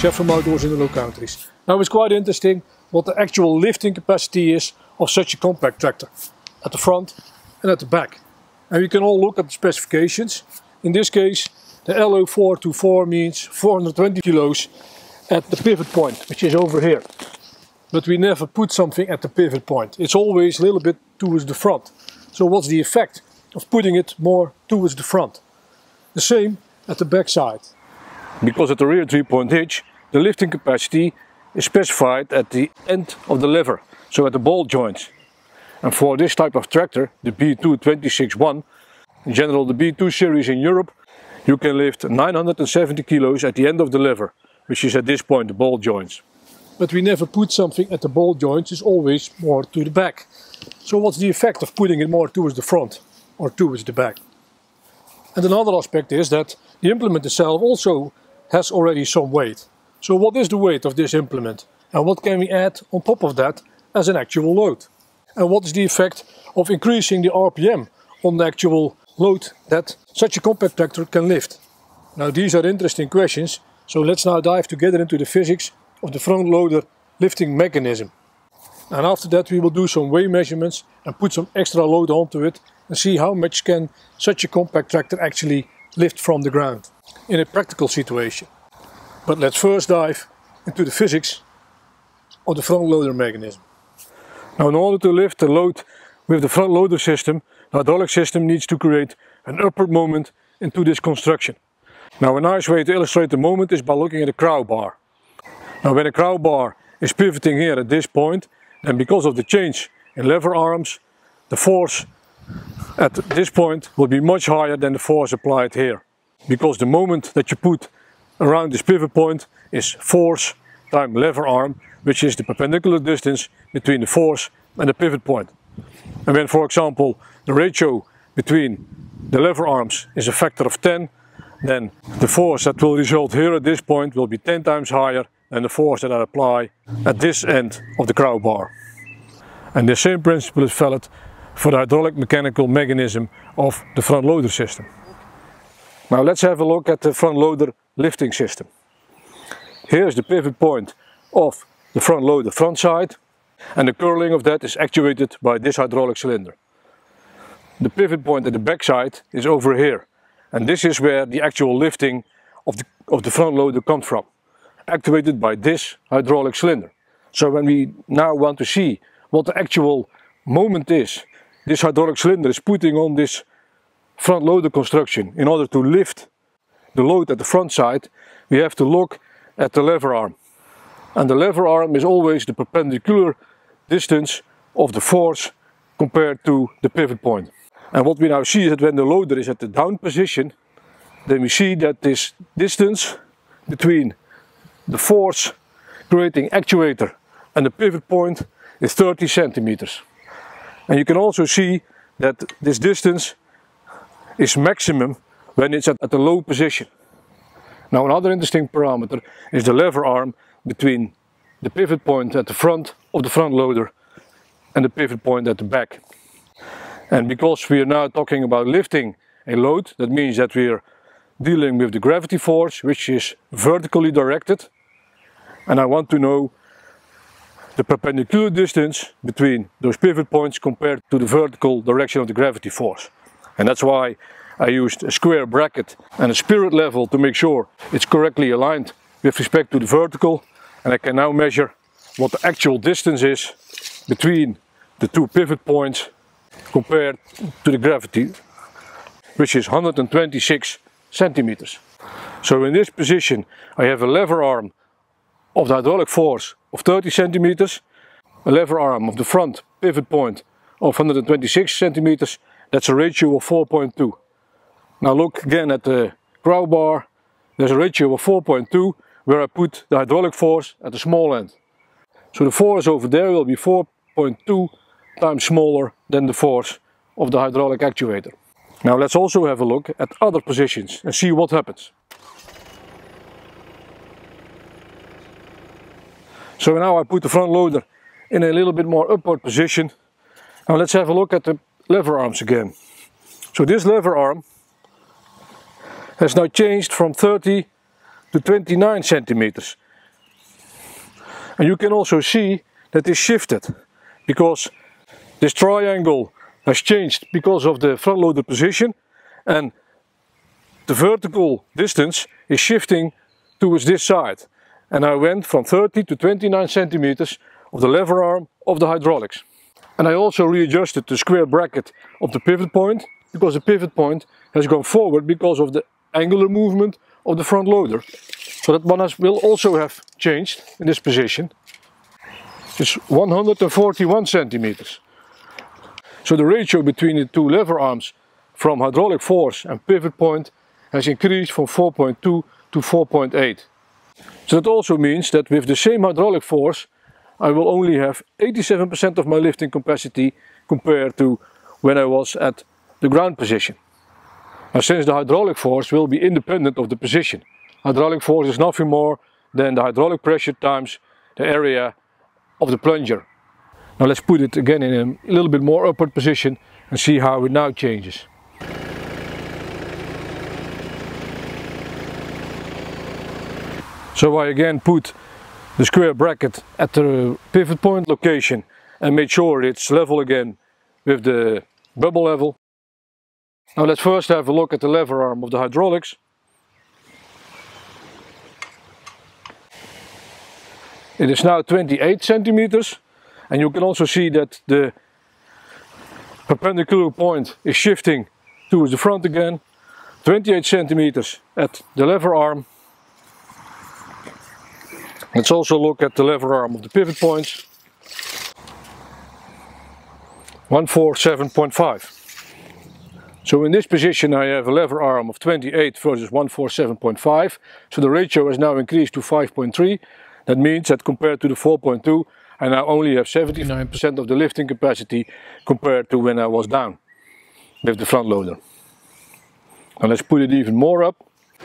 chef from Outdoors in the Low Countries. Now it's quite interesting what the actual lifting capacity is of such a compact tractor, at the front and at the back. And we can all look at the specifications. In this case, the LO424 means 420 kilos at the pivot point, which is over here. But we never put something at the pivot point. It's always a little bit towards the front. So what's the effect of putting it more towards the front? The same at the back side. Because at the rear 3-point hitch, the lifting capacity is specified at the end of the lever, so at the ball joints. And for this type of tractor, the B2 261, in general the B2 series in Europe, you can lift 970 kilos at the end of the lever, which is at this point the ball joints. But we never put something at the ball joints, it's always more to the back. So what's the effect of putting it more towards the front or towards the back? And another aspect is that the implement itself also has already some weight. So what is the weight of this implement? And what can we add on top of that as an actual load? And what is the effect of increasing the RPM on the actual load that such a compact tractor can lift? Now these are interesting questions, so let's now dive together into the physics of the front loader lifting mechanism. And after that we will do some weigh measurements and put some extra load onto it and see how much can such a compact tractor actually lift from the ground in a practical situation. But let's first dive into the physics of the front loader mechanism. Now in order to lift the load with the front loader system, the hydraulic system needs to create an upward moment into this construction. Now a nice way to illustrate the moment is by looking at a crowbar. Now when a crowbar is pivoting here at this point, then because of the change in lever arms, the force at this point will be much higher than the force applied here. Because the moment that you put around this pivot point is force times lever arm, which is the perpendicular distance between the force and the pivot point. And when, for example, the ratio between the lever arms is a factor of 10, then the force that will result here at this point will be 10 times higher than the force that I apply at this end of the crowbar. And the same principle is valid for the hydraulic mechanical mechanism of the front loader system. Now let's have a look at the front loader lifting system. Here's the pivot point of the front loader front side, and the curling of that is actuated by this hydraulic cylinder. The pivot point at the back side is over here, and this is where the actual lifting of the front loader comes from, activated by this hydraulic cylinder. So when we now want to see what the actual moment is this hydraulic cylinder is putting on this front loader construction in order to lift the load at the front side, we have to look at the lever arm. And the lever arm is always the perpendicular distance of the force compared to the pivot point. And what we now see is that when the loader is at the down position, then we see that this distance between the force creating actuator and the pivot point is 30 centimeters. And you can also see that this distance is maximum when it's at the low position. Now another interesting parameter is the lever arm between the pivot point at the front of the front loader and the pivot point at the back. And because we are now talking about lifting a load, that means that we are dealing with the gravity force, which is vertically directed. And I want to know the perpendicular distance between those pivot points compared to the vertical direction of the gravity force. And that's why I used a square bracket and a spirit level to make sure it's correctly aligned with respect to the vertical. And I can now measure what the actual distance is between the two pivot points compared to the gravity, which is 126 centimeters. So in this position I have a lever arm of the hydraulic force of 30 centimeters, a lever arm of the front pivot point of 126 centimeters. That's a ratio of 4.2. Now look again at the crowbar. There's a ratio of 4.2 where I put the hydraulic force at the small end. So the force over there will be 4.2 times smaller than the force of the hydraulic actuator. Now let's also have a look at other positions and see what happens. So now I put the front loader in a little bit more upward position. Now let's have a look at the lever arms again. So this lever arm has now changed from 30 to 29 centimeters. And you can also see that is shifted because this triangle has changed because of the front loader position, and the vertical distance is shifting towards this side. And I went from 30 to 29 centimeters of the lever arm of the hydraulics. And I also readjusted the square bracket of the pivot point, because the pivot point has gone forward because of the angular movement of the front loader. So that one will also have changed in this position. It's 141 centimeters. So the ratio between the two lever arms from hydraulic force and pivot point has increased from 4.2 to 4.8. So that also means that with the same hydraulic force I will only have 87% of my lifting capacity compared to when I was at the ground position. Now, since the hydraulic force will be independent of the position. Hydraulic force is nothing more than the hydraulic pressure times the area of the plunger. Now let's put it again in a little bit more upward position and see how it now changes. So I again put the square bracket at the pivot point location and made sure it's level again with the bubble level. Now let's first have a look at the lever arm of the hydraulics. It is now 28 centimeters, and you can also see that the perpendicular point is shifting towards the front again. 28 centimeters at the lever arm. Let's also look at the lever arm of the pivot points. 147.5. So in this position I have a lever arm of 28 versus 147.5. So the ratio has now increased to 5.3. That means that compared to the 4.2 I now only have 79% of the lifting capacity compared to when I was down with the front loader. Now let's put it even more up.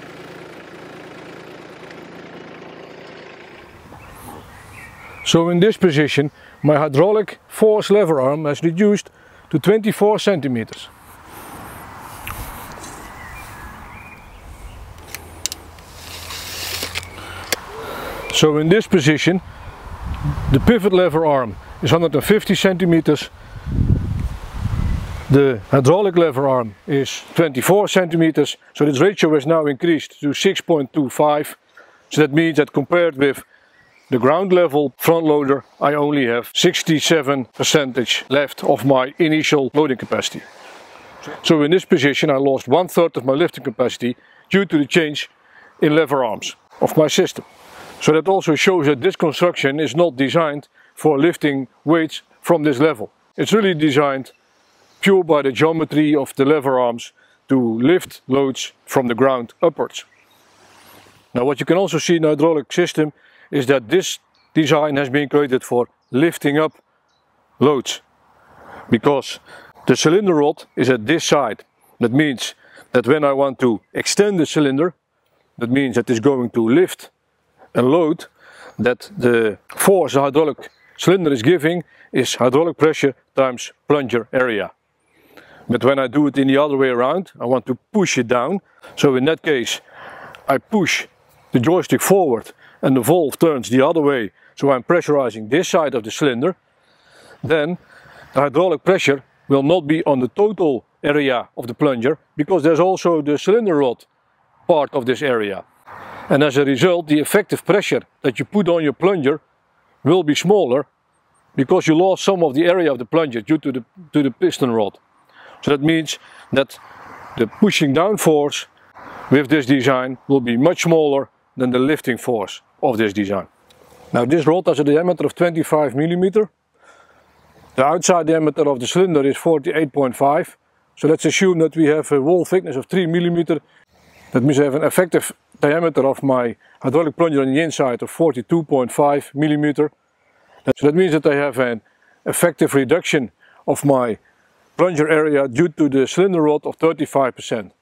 So in this position my hydraulic force lever arm has reduced to 24 centimeters. So in this position the pivot lever arm is 150 centimeters, the hydraulic lever arm is 24 centimeters, so this ratio has now increased to 6.25. So that means that compared with the ground level front loader I only have 67% left of my initial loading capacity. So in this position I lost 1/3 of my lifting capacity due to the change in lever arms of my system. So that also shows that this construction is not designed for lifting weights from this level. It's really designed pure by the geometry of the lever arms to lift loads from the ground upwards. Now what you can also see in the hydraulic system is that this design has been created for lifting up loads, because the cylinder rod is at this side. That means that when I want to extend the cylinder, that means that it's going to lift and load, that the force the hydraulic cylinder is giving is hydraulic pressure times plunger area. But when I do it in the other way around, I want to push it down. So in that case I push the joystick forward and the valve turns the other way, so I'm pressurizing this side of the cylinder. Then the hydraulic pressure will not be on the total area of the plunger, because there's also the cylinder rod part of this area. And as a result the effective pressure that you put on your plunger will be smaller, because you lost some of the area of the plunger due to the piston rod. So that means that the pushing down force with this design will be much smaller than the lifting force of this design. Now this rod has a diameter of 25 mm. The outside diameter of the cylinder is 48.5. So let's assume that we have a wall thickness of 3 mm. That means I have an effective diameter of my hydraulic plunger on the inside of 42.5 mm. So that means that I have an effective reduction of my plunger area due to the cylinder rod of 35%.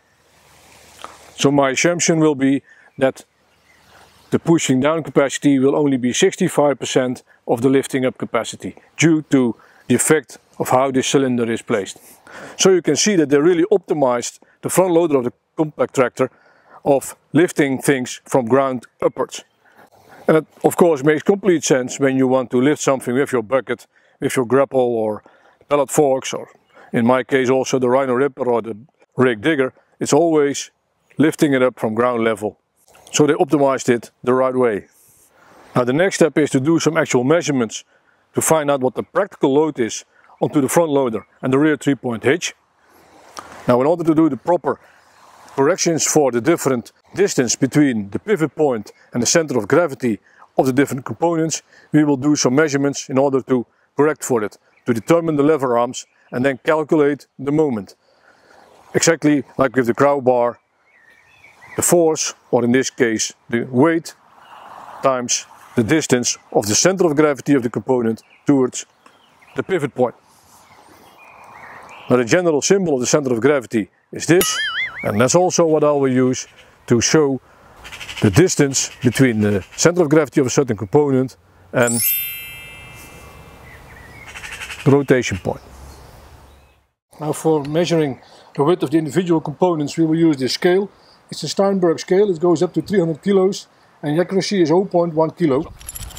So my assumption will be that the pushing down capacity will only be 65% of the lifting up capacity, due to the effect of how this cylinder is placed. So you can see that they really optimized the front loader of the compact tractor of lifting things from ground upwards. And it of course makes complete sense when you want to lift something with your bucket, with your grapple or pallet forks, or in my case also the Rhino Ripper or the rig digger. It's always lifting it up from ground level. So they optimized it the right way. Now the next step is to do some actual measurements to find out what the practical load is onto the front loader and the rear 3-point hitch. Now in order to do the proper corrections for the different distance between the pivot point and the center of gravity of the different components, we will do some measurements in order to correct for it, to determine the lever arms and then calculate the moment. Exactly like with the crowbar, the force, or in this case the weight, times the distance of the center of gravity of the component towards the pivot point. Now the general symbol of the center of gravity is this, and that's also what I will use to show the distance between the center of gravity of a certain component and the rotation point. Now for measuring the width of the individual components we will use this scale. It's a Steinberg scale, it goes up to 300 kilos and the accuracy is 0.1 kilo.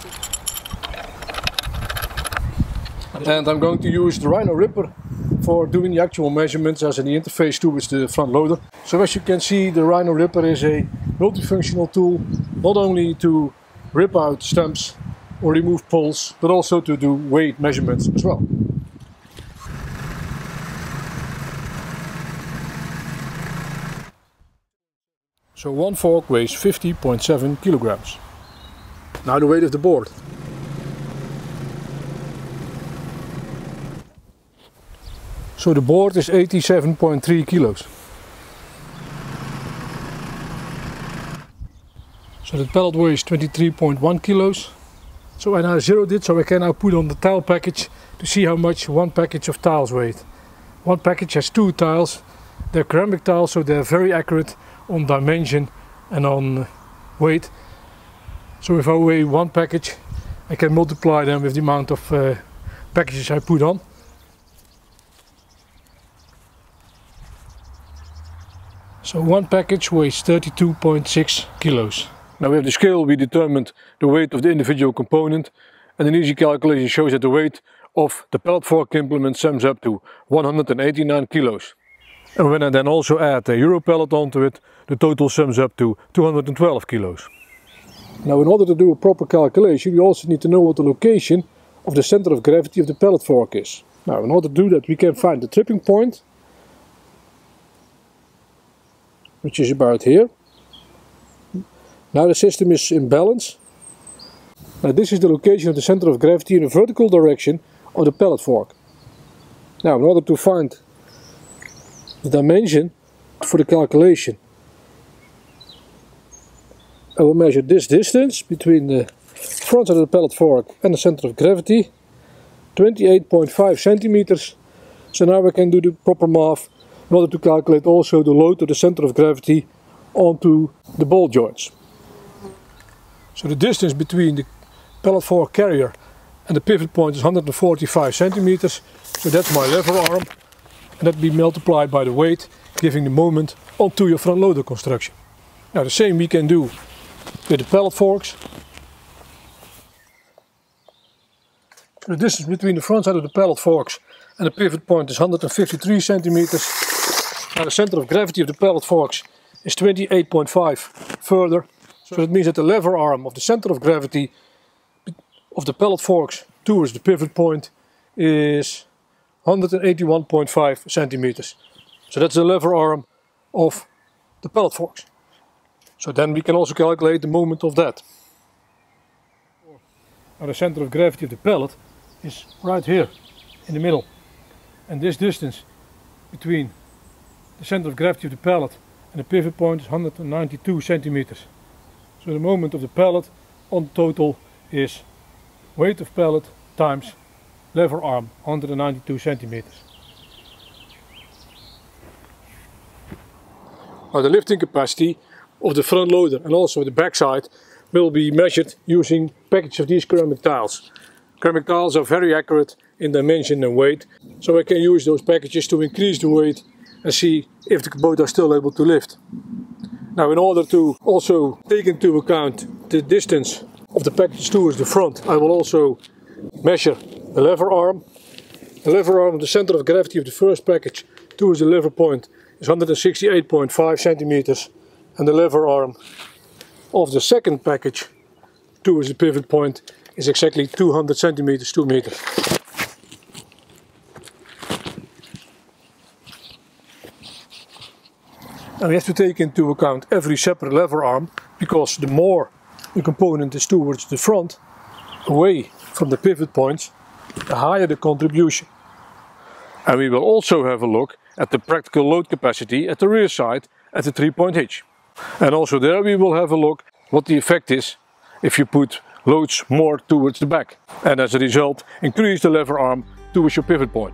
And I'm going to use the Rhino Ripper for doing the actual measurements as in the interface towards the front loader. So as you can see, the Rhino Ripper is a multifunctional tool, not only to rip out stumps or remove poles, but also to do weight measurements as well. So one fork weighs 50.7 kilograms. Now the weight of the board. So the board is 87.3 kilos. So the pallet weighs 23.1 kilos. So I now zeroed it so I can now put on the tile package to see how much one package of tiles weighs. One package has 2 tiles. They're ceramic tiles, so they're very accurate on dimension and on weight. So if I weigh one package, I can multiply them with the amount of packages I put on. So one package weighs 32.6 kilos. Now with the scale we determined the weight of the individual component, and an easy calculation shows that the weight of the pallet fork implement sums up to 189 kilos. And when I then also add a Euro pallet onto it, the total sums up to 212 kilos. Now in order to do a proper calculation we also need to know what the location of the center of gravity of the pallet fork is. Now in order to do that we can find the tripping point, which is about here. Now the system is in balance. Now this is the location of the center of gravity in the vertical direction of the pallet fork. Now in order to find the dimension for the calculation, I will measure this distance between the front side of the pallet fork and the center of gravity, 28.5 centimeters. So now we can do the proper math in order to calculate also the load of the center of gravity onto the ball joints. So the distance between the pallet fork carrier and the pivot point is 145 centimeters. So that's my lever arm, and that be multiplied by the weight, giving the moment onto your front loader construction. Now the same we can do with the pallet forks. So the distance between the front side of the pallet forks and the pivot point is 153 centimeters. Now the center of gravity of the pallet forks is 28.5 further. So that means that the lever arm of the center of gravity of the pallet forks towards the pivot point is 181.5 centimeters. So that's the lever arm of the pallet forks. So then we can also calculate the moment of that. Now the center of gravity of the pallet is right here in the middle. And this distance between the center of gravity of the pallet and the pivot point is 192 centimeters. So the moment of the pallet on total is weight of pallet times lever arm, 192 centimeters. Now the lifting capacity of the front loader and also the back side will be measured using a package of these ceramic tiles. Ceramic tiles are very accurate in dimension and weight, so I can use those packages to increase the weight and see if the boat are still able to lift. Now in order to also take into account the distance of the package towards the front, I will also measure the lever arm. The lever arm, the center of gravity of the first package towards the lever point is 168.5 centimeters, and the lever arm of the second package towards the pivot point is exactly 200 centimeters, 2 meters. And we have to take into account every separate lever arm, because the more the component is towards the front, away from the pivot points, the higher the contribution. And we will also have a look at the practical load capacity at the rear side at the 3-point hitch. And also there we will have a look what the effect is if you put loads more towards the back, and as a result increase the lever arm towards your pivot point.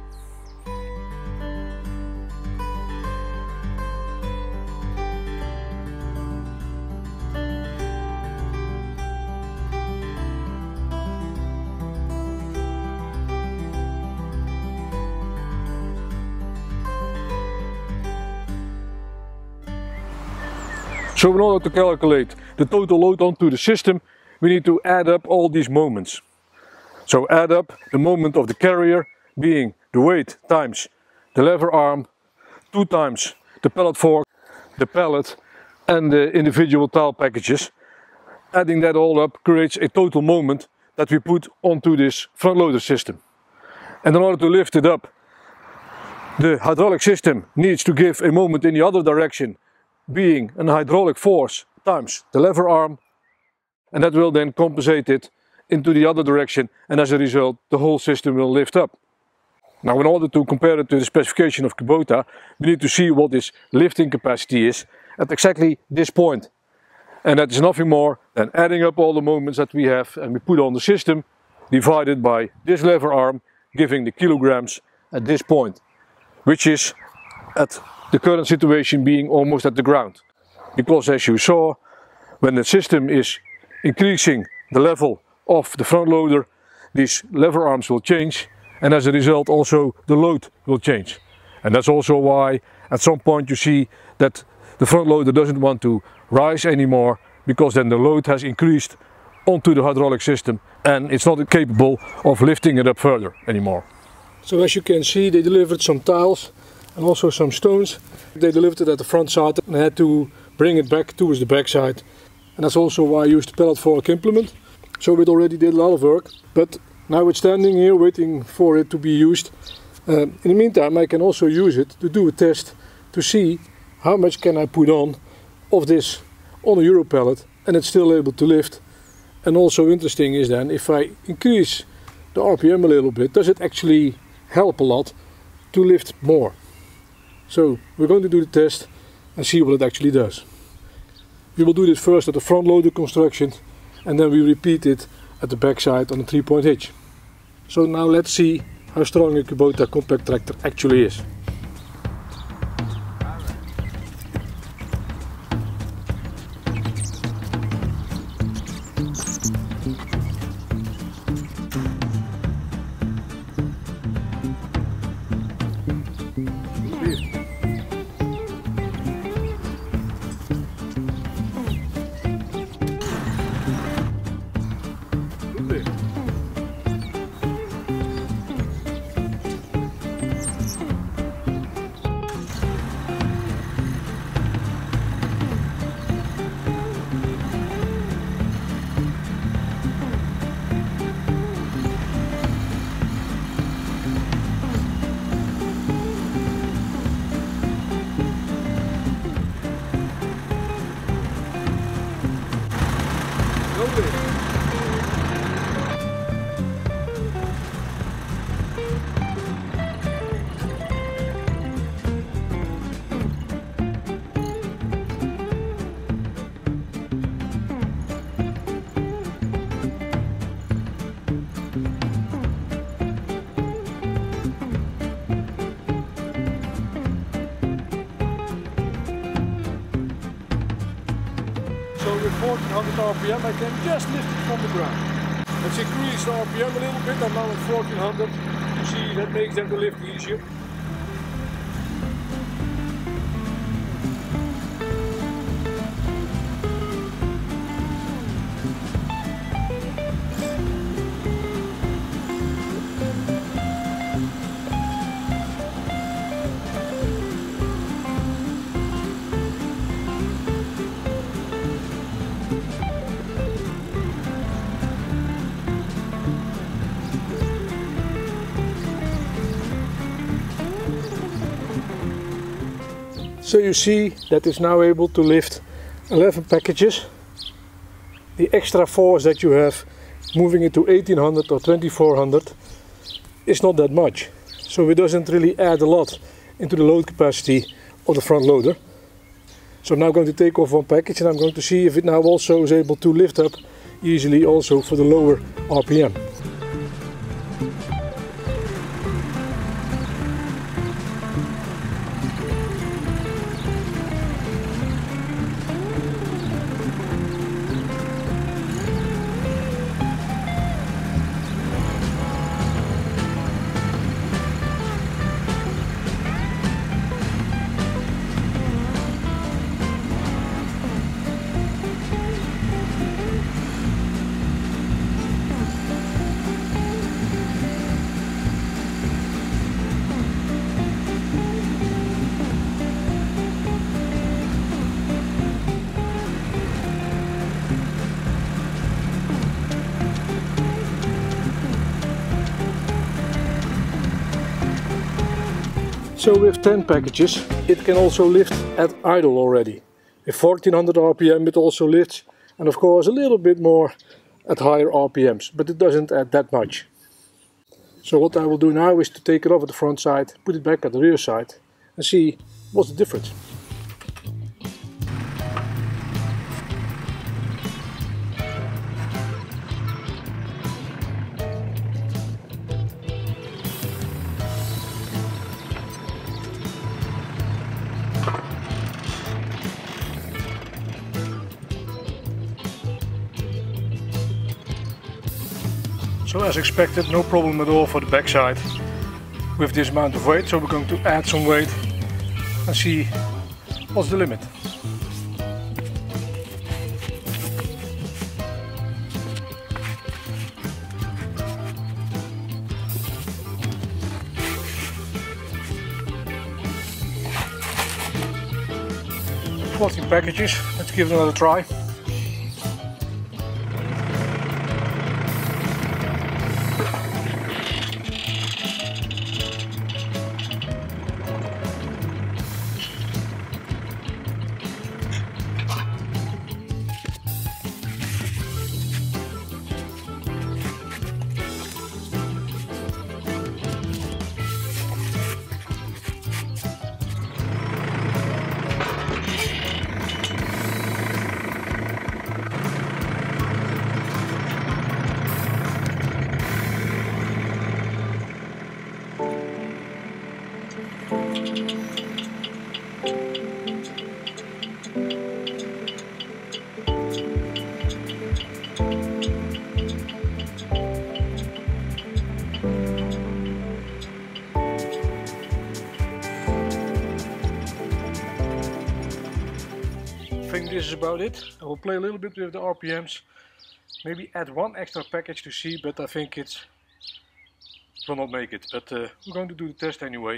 So in order to calculate the total load onto the system, we need to add up all these moments. So add up the moment of the carrier, being the weight times the lever arm, 2 times the pallet fork, the pallet and the individual tile packages. Adding that all up creates a total moment that we put onto this front loader system. And in order to lift it up, the hydraulic system needs to give a moment in the other direction, being an hydraulic force times the lever arm, and that will then compensate it into the other direction, and as a result the whole system will lift up. Now in order to compare it to the specification of Kubota, we need to see what this lifting capacity is at exactly this point. And that is nothing more than adding up all the moments that we have and we put on the system, divided by this lever arm, giving the kilograms at this point, which is at the current situation being almost at the ground. Because as you saw, when the system is increasing the level of the front loader, these lever arms will change, and as a result also the load will change. And that's also why at some point you see that the front loader doesn't want to rise anymore, because then the load has increased onto the hydraulic system and it's not capable of lifting it up further anymore. So as you can see, they delivered some tiles and also some stones. They delivered it at the front side and I had to bring it back towards the back side. And that's also why I used the pallet fork implement. So it already did a lot of work, but now it's standing here waiting for it to be used. In the meantime I can also use it to do a test to see how much can I put on of this on a Euro pallet and it's still able to lift. And also interesting is then, if I increase the RPM a little bit, does it actually help a lot to lift more? So we're going to do the test and see what it actually does. We will do this first at the front loader construction and then we repeat it at the back side on a 3-point hitch. So now let's see how strong a Kubota compact tractor actually is. So with 1400 RPM I can just lift it from the ground. Let's increase the RPM a little bit, I'm now at 1400. You see, that makes them to lift easier. So you see that it's now able to lift 11 packages. The extra force that you have moving it to 1800 or 2400 is not that much. So it doesn't really add a lot into the load capacity of the front loader. So I'm now going to take off one package and I'm going to see if it now also is able to lift up easily also for the lower RPM. So with 10 packages it can also lift at idle already. With 1400 RPM it also lifts, and of course a little bit more at higher RPMs, but it doesn't add that much. So what I will do now is to take it off at the front side, put it back at the rear side and see what's the difference. So as expected, no problem at all for the backside with this amount of weight. So we're going to add some weight and see what's the limit. $14 packages, let's give it another try. I think this is about it. I will play a little bit with the RPMs, maybe add one extra package to see, but I think it will not make it. But we're going to do the test anyway.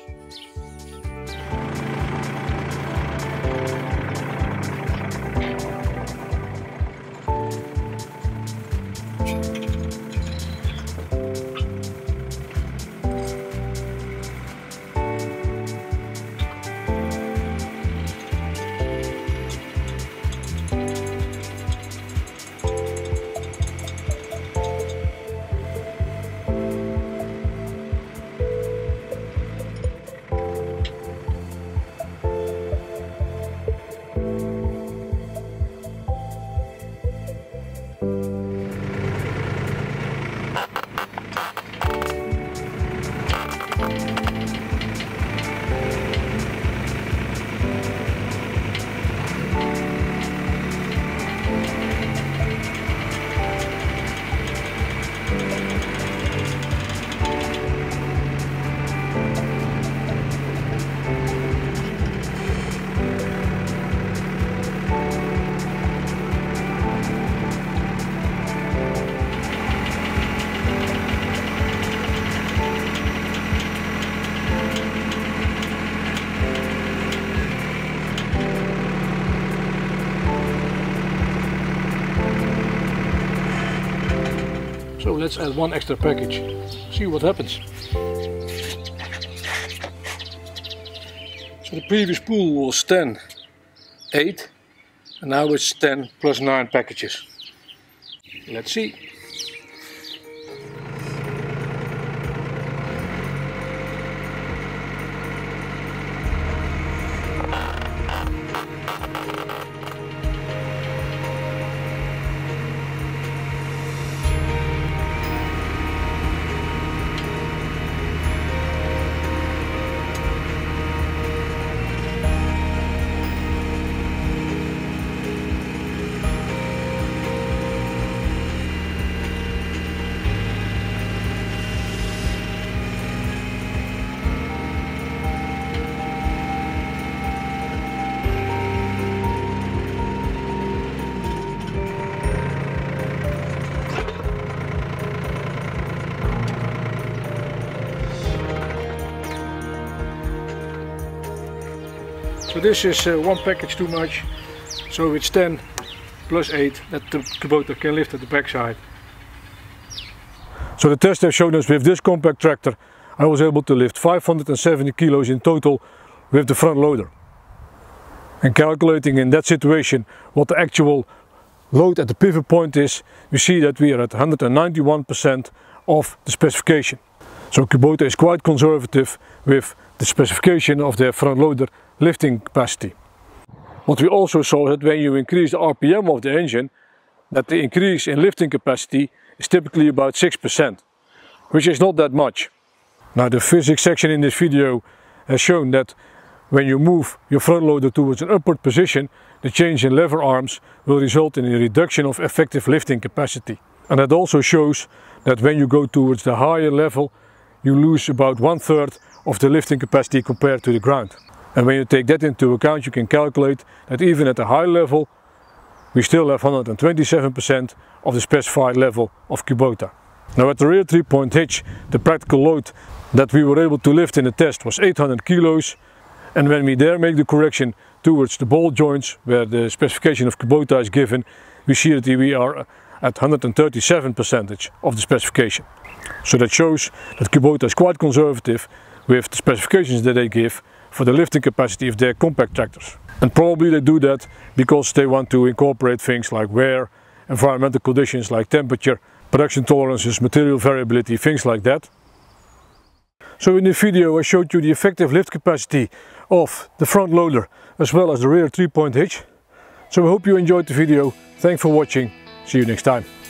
So let's add one extra package, see what happens. So the previous pool was 10, 8, and now it's 10 plus 9 packages. Let's see. So this is one package too much, so it's 10 plus 8 that the Kubota can lift at the backside. So the test has shown us with this compact tractor I was able to lift 570 kilos in total with the front loader. And calculating in that situation what the actual load at the pivot point is, we see that we are at 191% of the specification. So Kubota is quite conservative with the specification of their front loader lifting capacity. What we also saw is that when you increase the RPM of the engine, that the increase in lifting capacity is typically about 6%, which is not that much. Now the physics section in this video has shown that when you move your front loader towards an upward position, the change in lever arms will result in a reduction of effective lifting capacity. And that also shows that when you go towards the higher level, you lose about 1/3 of the lifting capacity compared to the ground. And when you take that into account, you can calculate that even at a high level, we still have 127% of the specified level of Kubota. Now at the rear 3-point hitch, the practical load that we were able to lift in the test was 800 kilos. And when we there make the correction towards the ball joints, where the specification of Kubota is given, we see that we are at 137% of the specification. So that shows that Kubota is quite conservative with the specifications that they give for the lifting capacity of their compact tractors. And probably they do that because they want to incorporate things like wear, environmental conditions like temperature, production tolerances, material variability, things like that. So in this video I showed you the effective lift capacity of the front loader as well as the rear 3-point hitch. So I hope you enjoyed the video. Thanks for watching. See you next time.